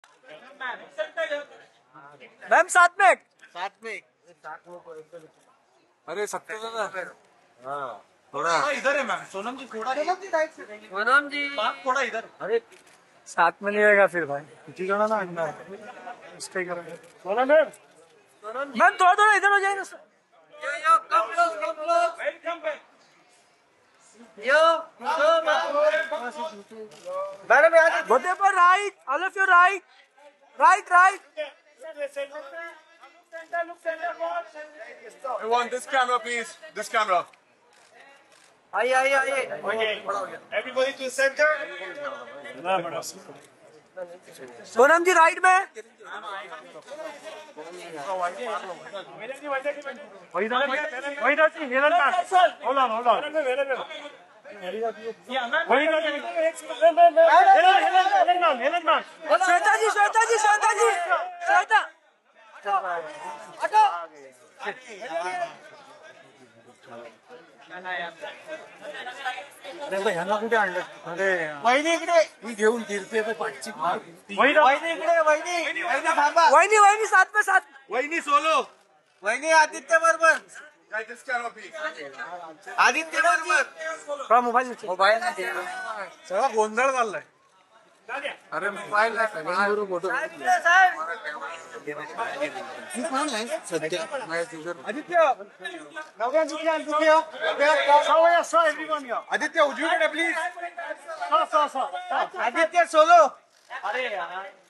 Ma'am साथ में अरे सत्य दादा हाँ थोड़ा इधर है मैम। सोनम जी थोड़ा सोनम जी थोड़ा इधर। अरे साथ में नहीं आएगा फिर भाई किती जण ना अंदर सोनम मैम थोड़ा थोड़ा इधर हो जाएगा सर मैडम घोटे पर right all of you right right I want this camera please this camera आइए Everybody to center. Sonam ji right में श्वेता जी ह्यांना कुठे आणलं अरे वहिनी इकडे. मी घेऊन फिरते तर पाठची वहिनी इकडे. वहिनी थांबा. वहिनी साथ में वहिनी सोलो. वहिनी आदित्य बरोबर. this camera please आदित्य बरोबर. थोड़ा मोबाइल सगळा गोंधळ चाललाय अरे मोबाईल सगळ्यांबरोबर फोटो आदित्य. नव्या आदित्य उजवीकडे प्लीज. आदित्य सोलो. अरे यार